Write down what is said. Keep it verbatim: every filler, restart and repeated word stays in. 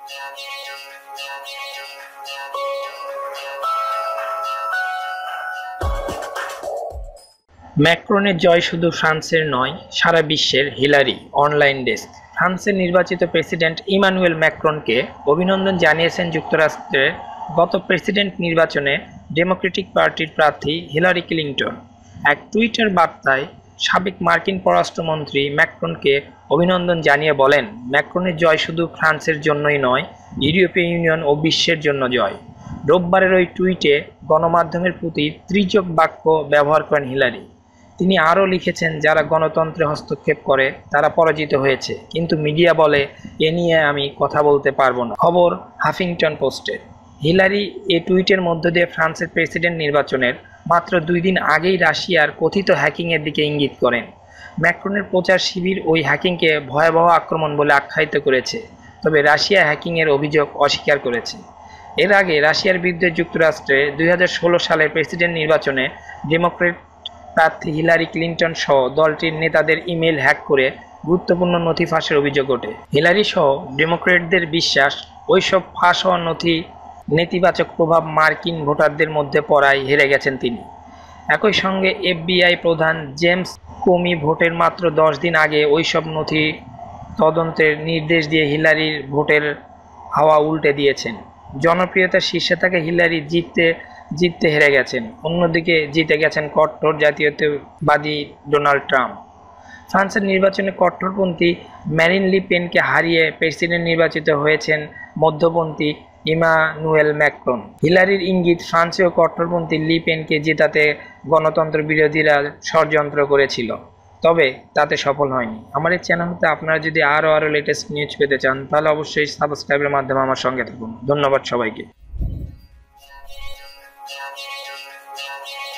ম্যাক্রনের জয় শুধু ফ্রান্সের নয়, সারা বিশ্বের। Hillary online desk. ফ্রান্সের নির্বাচিত প্রেসিডেন্ট ইমানুয়েল ম্যাক্রনকে অভিনন্দন জানিয়েছেন যুক্তরাষ্ট্রের গত প্রেসিডেন্ট নির্বাচনে ডেমোক্রেটিক পার্টির প্রার্থী হিলারি ক্লিনটন। এক টুইটার বার্তায় সাবেক মার্কিন পররাষ্ট্রমন্ত্রী ম্যাক্রনকে অভিনন্দন জানিয়ে বলেন, ম্যাক্রনের জয় শুধু ফ্রান্সের জন্যই নয়, ইউরোপীয় ইউনিয়ন ও বিশ্বের জন্য জয়। রোববারের ওই টুইটে গণমাধ্যমের প্রতি তীর্যক বাক্য ব্যবহার করেন হিলারি। তিনি আরও লিখেছেন, যারা গণতন্ত্রে হস্তক্ষেপ করে তারা পরাজিত হয়েছে, কিন্তু মিডিয়া বলে এ নিয়ে আমি কথা বলতে পারবো না। খবর হাফিংটন পোস্টের। হিলারি এ টুইটের মধ্য দিয়ে ফ্রান্সের প্রেসিডেন্ট নির্বাচনের মাত্র দুই দিন আগেই রাশিয়ার কথিত হ্যাকিংয়ের দিকে ইঙ্গিত করেন। ম্যাক্রনের প্রচার শিবির ওই হ্যাকিংকে ভয়াবহ আক্রমণ বলে আখ্যায়িত করেছে, তবে রাশিয়া হ্যাকিংয়ের অভিযোগ অস্বীকার করেছে। এর আগে রাশিয়ার বিরুদ্ধে যুক্তরাষ্ট্রে দুই হাজার ষোলো সালের প্রেসিডেন্ট নির্বাচনে ডেমোক্রেট প্রার্থী হিলারি ক্লিনটন সহ দলটির নেতাদের ইমেইল হ্যাক করে গুরুত্বপূর্ণ নথি ফাঁসের অভিযোগ ওঠে। হিলারি সহ ডেমোক্রেটদের বিশ্বাস, ওইসব ফাঁস হওয়া নথি নেতিবাচক প্রভাব মার্কিন ভোটারদের মধ্যে পড়ায় হেরে গেছেন তিনি। একই সঙ্গে এফবিআই প্রধান জেমস কোমি ভোটের মাত্র দশ দিন আগে ওইসব নথি তদন্তের নির্দেশ দিয়ে হিলারির ভোটের হাওয়া উল্টে দিয়েছেন। জনপ্রিয়তার শীর্ষে থাকা হিলারি জিততে জিততে হেরে গেছেন, অন্যদিকে জিতে গেছেন কট্টর জাতীয়তাবাদী ডোনাল্ড ট্রাম্প। ফ্রান্সের নির্বাচনে কট্টরপন্থী ম্যারিন লি পেনকে হারিয়ে প্রেসিডেন্ট নির্বাচিত হয়েছেন মধ্যপন্থী ইমানুয়েল ম্যাক্রন। হিলারির ইঙ্গিত, ফ্রান্সেও কট্টরপন্থী লি পেনকে জেতাতে গণতন্ত্র বিরোধীরা ষড়যন্ত্র করেছিল, তবে তাতে সফল হয়নি। আমার এই চ্যানেলতে আপনারা যদি আরও আরও লেটেস্ট নিউজ পেতে চান তাহলে অবশ্যই সাবস্ক্রাইবের মাধ্যমে আমার সঙ্গে থাকুন। ধন্যবাদ সবাইকে।